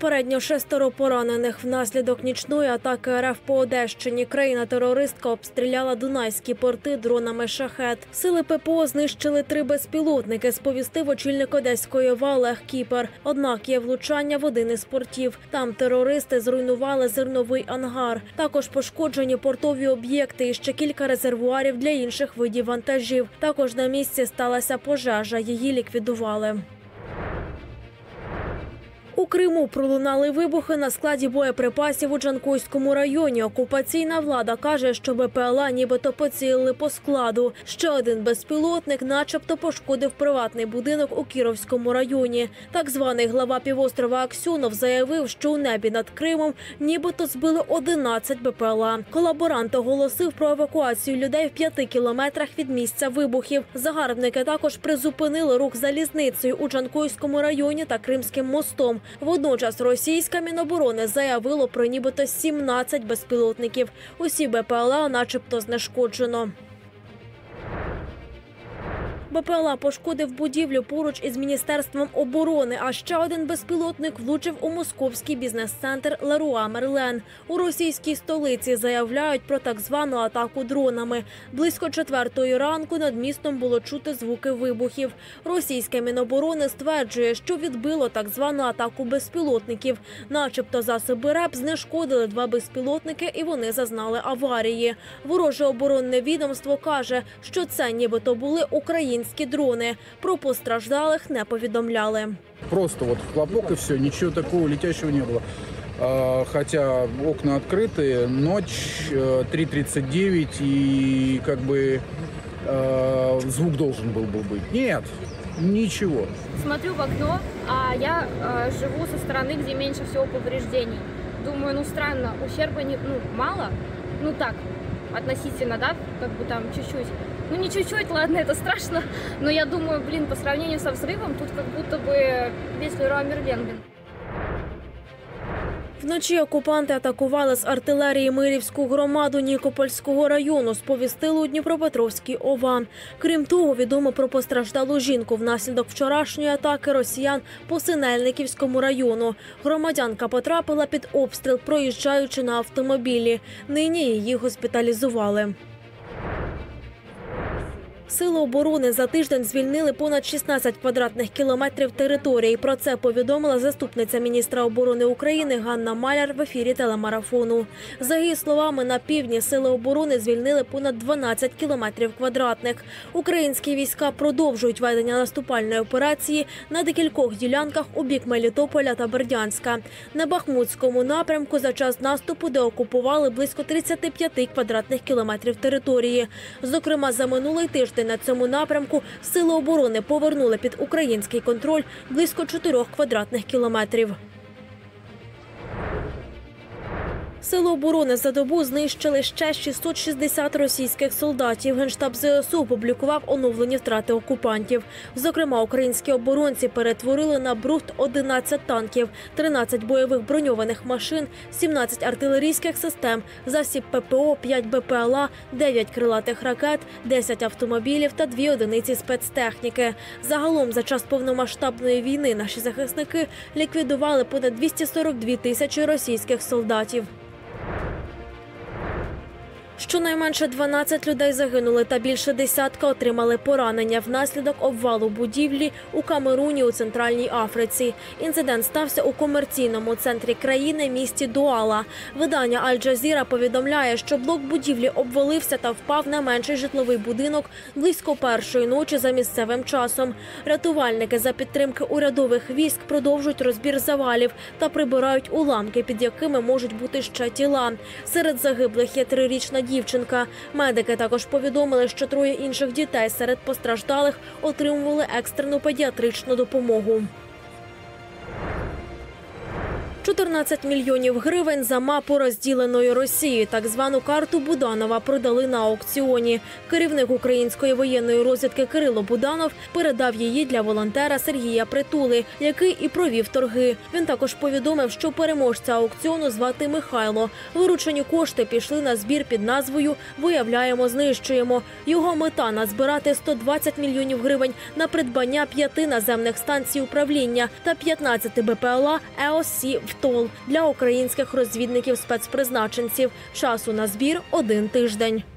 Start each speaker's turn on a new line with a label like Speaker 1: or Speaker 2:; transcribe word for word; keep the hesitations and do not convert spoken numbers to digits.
Speaker 1: Попередньо шестеро поранених внаслідок нічної атаки РФ по Одещині. Країна-терористка обстріляла дунайські порти дронами «Шахед». Сили ППО знищили три безпілотники, сповістив очільник Одеської ОВА Олег Кіпер. Однак є влучання в один із портів. Там терористи зруйнували зерновий ангар. Також пошкоджені портові об'єкти і ще кілька резервуарів для інших видів вантажів. Також на місці сталася пожежа. Її ліквідували. У Криму пролунали вибухи на складі боєприпасів у Джанкойському районі. Окупаційна влада каже, що БПЛА нібито поцілили по складу. Ще один безпілотник начебто пошкодив приватний будинок у Кіровському районі. Так званий глава півострова Аксьонов заявив, що у небі над Кримом нібито збили одинадцять БПЛА. Колаборант оголосив про евакуацію людей в п'яти кілометрах від місця вибухів. Загарбники також призупинили рух залізницею у Джанкойському районі та Кримським мостом. Водночас російське Міноборони заявило про нібито сімнадцять безпілотників. Усі БПЛА начебто знешкоджено. БПЛА пошкодив будівлю поруч із Міністерством оборони, а ще один безпілотник влучив у московський бізнес-центр Леруа Мерлен. У російській столиці заявляють про так звану атаку дронами. Близько четвертої ранку над містом було чути звуки вибухів. Російське Міноборони стверджує, що відбило так звану атаку безпілотників. Начебто засоби РЕП знешкодили два безпілотники і вони зазнали аварії. Вороже оборонне відомство каже, що це нібито були українські дрони. Про постраждалих не повідомляли.
Speaker 2: Просто вот хлопок и все, ничего такого летящего не было. Хотя окна открыты, ночь, три тридцать девять, и как бы звук должен был бы быть. Нет, ничего.
Speaker 3: Смотрю в окно, а я живу со стороны, где меньше всего повреждений. Думаю, ну странно, ущерба не, ну, мало, ну так, относительно, да, как бы там чуть-чуть. Ну не чуть-чуть, ладно, это страшно, но я думаю, блин, по сравнению со взрывом, тут как будто бы весь Леруа Мерлен.
Speaker 1: Вночі окупанти атакували з артилерії Мирівську громаду Нікопольського району, сповістили у Дніпропетровській ОВА. Крім того, відомо про постраждалу жінку внаслідок вчорашньої атаки росіян по Синельниківському району. Громадянка потрапила під обстріл, проїжджаючи на автомобілі. Нині її госпіталізували. Сили оборони за тиждень звільнили понад шістнадцять квадратних кілометрів території. Про це повідомила заступниця міністра оборони України Ганна Маляр в ефірі телемарафону. За її словами, на півдні Сили оборони звільнили понад дванадцять кілометрів квадратних. Українські війська продовжують ведення наступальної операції на декількох ділянках у бік Мелітополя та Бердянська. На Бахмутському напрямку за час наступу деокупували близько тридцяти п'яти квадратних кілометрів території. Зокрема, за минулий тиждень на цьому напрямку Сили оборони повернули під український контроль близько чотирьох квадратних кілометрів. Сили оборони за добу знищили ще шістсот шістдесят російських солдатів. Генштаб ЗСУ опублікував оновлені втрати окупантів. Зокрема, українські оборонці перетворили на брухт одинадцять танків, тринадцять бойових броньованих машин, сімнадцять артилерійських систем, засіб ППО, п'ять БПЛА, дев'ять крилатих ракет, десять автомобілів та дві одиниці спецтехніки. Загалом за час повномасштабної війни наші захисники ліквідували понад двісті сорок дві тисячі російських солдатів. Щонайменше дванадцять людей загинули та більше десятка отримали поранення внаслідок обвалу будівлі у Камеруні у Центральній Африці. Інцидент стався у комерційному центрі країни місті Дуала. Видання Аль-Джазіра повідомляє, що блок будівлі обвалився та впав на менший житловий будинок близько першої ночі за місцевим часом. Рятувальники за підтримки урядових військ продовжують розбір завалів та прибирають уламки, під якими можуть бути ще тіла. Серед загиблих є трирічна дівчинка. Медики також повідомили, що троє інших дітей серед постраждалих отримували екстрену педіатричну допомогу. чотирнадцять мільйонів гривень за мапу розділеної Росії. Так звану карту Буданова продали на аукціоні. Керівник української воєнної розвідки Кирило Буданов передав її для волонтера Сергія Притули, який і провів торги. Він також повідомив, що переможця аукціону звати Михайло. Виручені кошти пішли на збір під назвою «Виявляємо, знищуємо». Його мета – назбирати сто двадцять мільйонів гривень на придбання п'яти наземних станцій управління та п'ятнадцяти БПЛА Е О С Сі в Тол для українських розвідників-спецпризначенців. Часу на збір – один тиждень.